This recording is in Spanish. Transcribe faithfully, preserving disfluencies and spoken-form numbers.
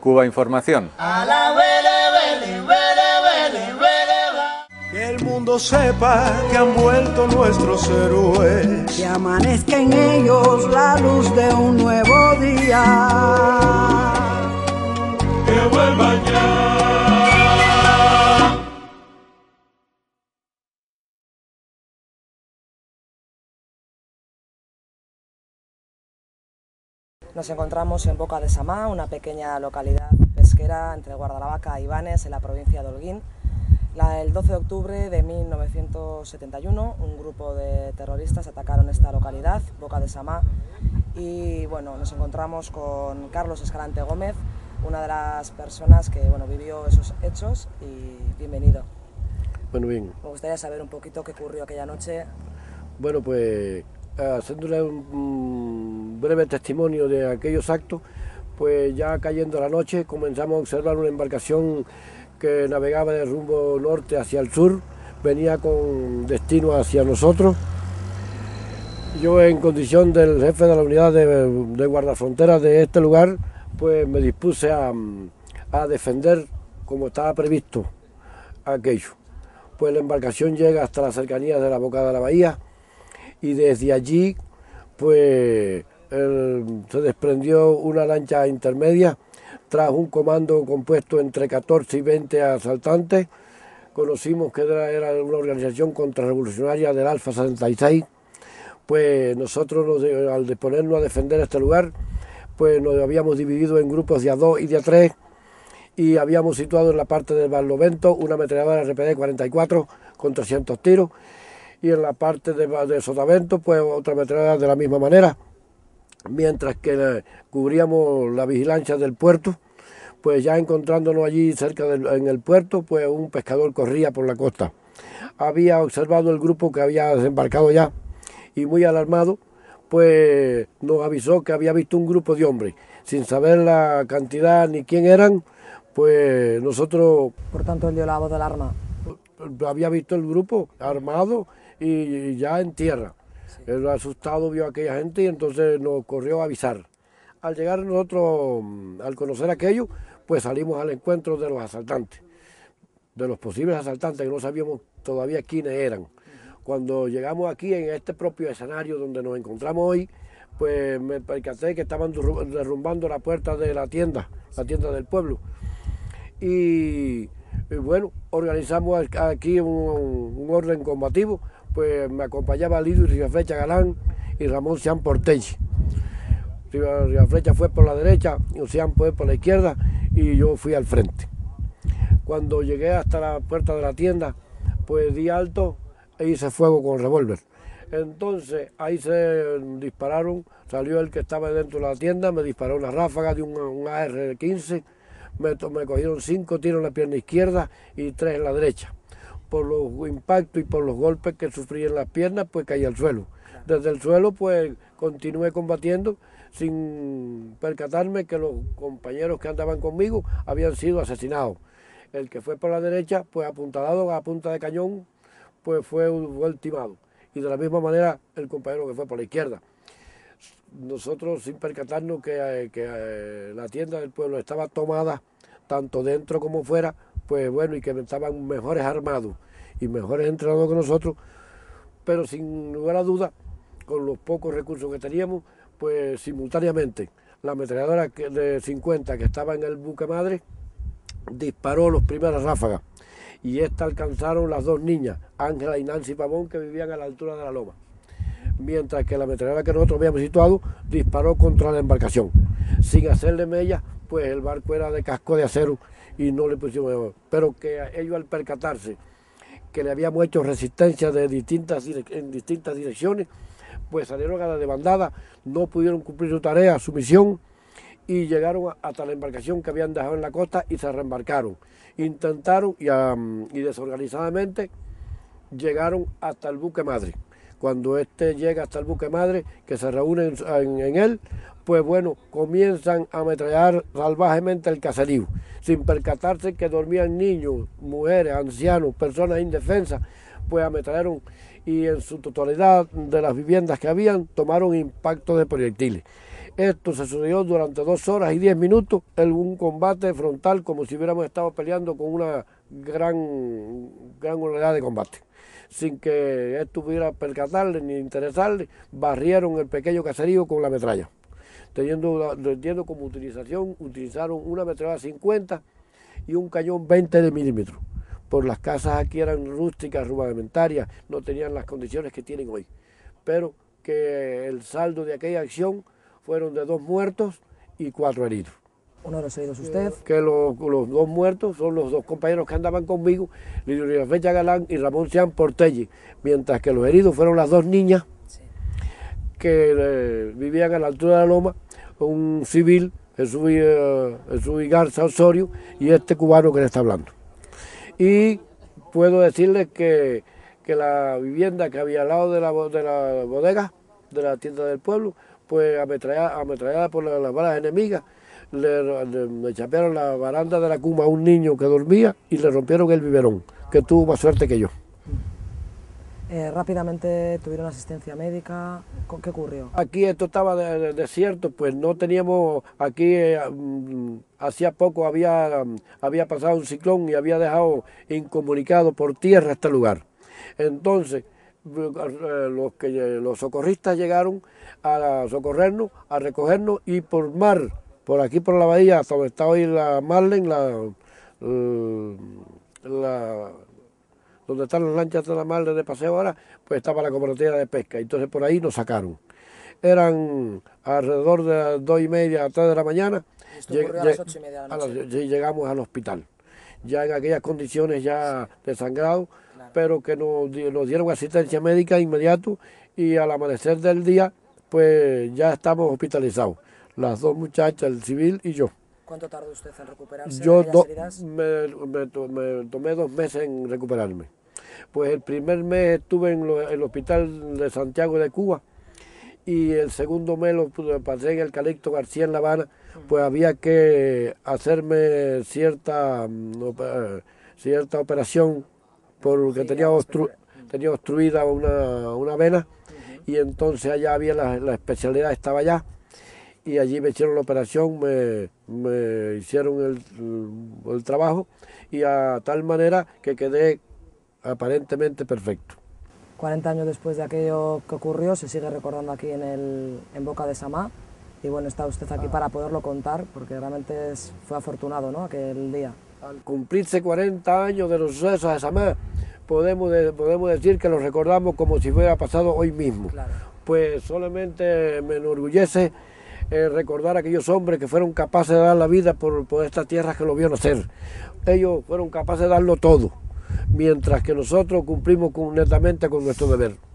Cuba Información. Que el mundo sepa que han vuelto nuestros héroes, que amanezca en ellos la luz de un nuevo día, que vuelvan ya. Nos encontramos en Boca de Samá, una pequeña localidad pesquera entre Guardalavaca y Banes, en la provincia de Holguín. La, el doce de octubre de mil novecientos setenta y uno, un grupo de terroristas atacaron esta localidad, Boca de Samá, y bueno, nos encontramos con Carlos Escalante Gómez, una de las personas que bueno, vivió esos hechos, y bienvenido. Bueno, bien. Me gustaría saber un poquito qué ocurrió aquella noche. Bueno, pues haciéndole un, un breve testimonio de aquellos actos, pues ya cayendo la noche comenzamos a observar una embarcación que navegaba de rumbo norte hacia el sur, venía con destino hacia nosotros. Yo, en condición del jefe de la unidad de, de guardafronteras de este lugar, pues me dispuse a, a defender como estaba previsto aquello. Pues la embarcación llega hasta las cercanías de la boca de la bahía y desde allí pues el, se desprendió una lancha intermedia tras un comando compuesto entre catorce y veinte asaltantes. Conocimos que era, era una organización contrarrevolucionaria del Alfa setenta y seis. Pues nosotros nos, al disponernos a defender este lugar, pues nos habíamos dividido en grupos de a dos y de a tres y habíamos situado en la parte del Barlovento una ametralladora R P D cuarenta y cuatro con trescientos tiros, y en la parte de, de Sotavento pues otra ametralladora de la misma manera, mientras que eh, cubríamos la vigilancia del puerto. Pues ya encontrándonos allí cerca del, en el puerto, pues un pescador corría por la costa. Había observado el grupo que había desembarcado ya y muy alarmado, pues nos avisó que había visto un grupo de hombres. Sin saber la cantidad ni quién eran, pues nosotros... Por tanto, él dio la voz de alarma. Había visto el grupo armado y, y ya en tierra. Sí. Él asustado vio a aquella gente y entonces nos corrió a avisar. Al llegar nosotros, al conocer aquello, pues salimos al encuentro de los asaltantes, de los posibles asaltantes que no sabíamos todavía quiénes eran. Cuando llegamos aquí, en este propio escenario donde nos encontramos hoy, pues me percaté que estaban derrumbando la puerta de la tienda, la tienda del pueblo. Y, y bueno, organizamos aquí un, un orden combativo, pues me acompañaba Lidio Riaflecha Galán y Ramón Sean Portelli. Riaflecha fue por la derecha, Sean fue por la izquierda y yo fui al frente. Cuando llegué hasta la puerta de la tienda, pues di alto e hice fuego con revólver. Entonces ahí se dispararon, salió el que estaba dentro de la tienda, me disparó una ráfaga de un, un A R quince, me, me cogieron cinco tiros en la pierna izquierda y tres en la derecha. Por los impactos y por los golpes que sufrí en las piernas, pues caí al suelo. Desde el suelo pues continué combatiendo sin percatarme que los compañeros que andaban conmigo habían sido asesinados. El que fue por la derecha, pues apuntalado a punta de cañón, pues fue, fue ultimado. Y de la misma manera el compañero que fue por la izquierda. Nosotros, sin percatarnos que, que la tienda del pueblo estaba tomada, tanto dentro como fuera, pues bueno, y que estaban mejores armados y mejores entrenados que nosotros, pero sin lugar a dudas, con los pocos recursos que teníamos, pues simultáneamente la ametralladora de cincuenta que estaba en el buque madre disparó las primeras ráfagas y estas alcanzaron las dos niñas, Ángela y Nancy Pavón, que vivían a la altura de la loma, mientras que la ametralladora que nosotros habíamos situado disparó contra la embarcación. Sin hacerle mella, pues el barco era de casco de acero y no le pusimos, pero que ellos, al percatarse que le habíamos hecho resistencia de distintas, en distintas direcciones, pues salieron a la desbandada, no pudieron cumplir su tarea, su misión, y llegaron hasta la embarcación que habían dejado en la costa y se reembarcaron. Intentaron y, um, y desorganizadamente llegaron hasta el buque madre. Cuando este llega hasta el buque madre, que se reúnen en, en él, pues bueno, comienzan a ametrallar salvajemente el caserío, sin percatarse que dormían niños, mujeres, ancianos, personas indefensas, pues ametrallaron, y en su totalidad de las viviendas que habían tomaron impacto de proyectiles. Esto se sucedió durante dos horas y diez minutos, en un combate frontal como si hubiéramos estado peleando con una gran, gran unidad de combate. Sin que esto pudiera percatarle ni interesarle, barrieron el pequeño caserío con la metralla. Teniendo, teniendo como utilización, utilizaron una metralla cincuenta y un cañón veinte de milímetros. Por las casas aquí eran rústicas, rudimentarias, no tenían las condiciones que tienen hoy. Pero que el saldo de aquella acción fueron de dos muertos y cuatro heridos. Uno de los heridos usted. Que los, los dos muertos son los dos compañeros que andaban conmigo, Lidia Fecha Galán y Ramón Sean Portelli, mientras que los heridos fueron las dos niñas sí. que eh, vivían a la altura de la loma, un civil, Jesús, eh, Jesús Garza Osorio, y este cubano que le está hablando. Y puedo decirles que, que la vivienda que había al lado de la, de la bodega, de la tienda del pueblo, pues ametrallada, ametrallada por las, las balas enemigas, le, le, le chapearon la baranda de la cuma a un niño que dormía y le rompieron el biberón, que tuvo más suerte que yo. Eh, rápidamente tuvieron asistencia médica. ¿Qué ocurrió? Aquí esto estaba de, de, desierto, pues no teníamos, aquí eh, hacía poco había, había pasado un ciclón y había dejado incomunicado por tierra este lugar. Entonces, los, que, los socorristas llegaron a socorrernos, a recogernos, y por mar, por aquí por la bahía, hasta donde está hoy la Marlen, la, la, donde están las lanchas de la Marlen de paseo ahora, pues estaba la cooperativa de pesca, entonces por ahí nos sacaron. Eran alrededor de las dos y media, tres de la mañana, esto ocurrió a las ocho y media de la noche. A las, llegamos al hospital, ya en aquellas condiciones ya desangrados, claro. Pero que nos, nos dieron asistencia médica inmediato, y al amanecer del día pues ya estamos hospitalizados, las dos muchachas, el civil y yo. ¿Cuánto tardó usted en recuperarse? Yo de do, heridas? Me, me, me tomé dos meses en recuperarme. Pues el primer mes estuve en lo, el hospital de Santiago de Cuba, y el segundo mes lo pasé en el Calixto García en La Habana, pues había que hacerme cierta, cierta operación porque sí, tenía, obstru, tenía obstruida una, una vena, uh-huh. Y entonces allá había la, la especialidad, estaba allá, y allí me hicieron la operación, me, me hicieron el, el trabajo, y a tal manera que quedé aparentemente perfecto. cuarenta años después de aquello que ocurrió, se sigue recordando aquí en, el, en Boca de Samá, y bueno, está usted aquí para poderlo contar, porque realmente es, fue afortunado, ¿no?, aquel día. Al cumplirse cuarenta años de los sucesos de Samá, podemos, de, podemos decir que los recordamos como si fuera pasado hoy mismo. Claro. Pues solamente me enorgullece eh, recordar a aquellos hombres que fueron capaces de dar la vida por, por esta tierra que lo vio nacer. Ellos fueron capaces de darlo todo, mientras que nosotros cumplimos con, netamente con nuestro deber.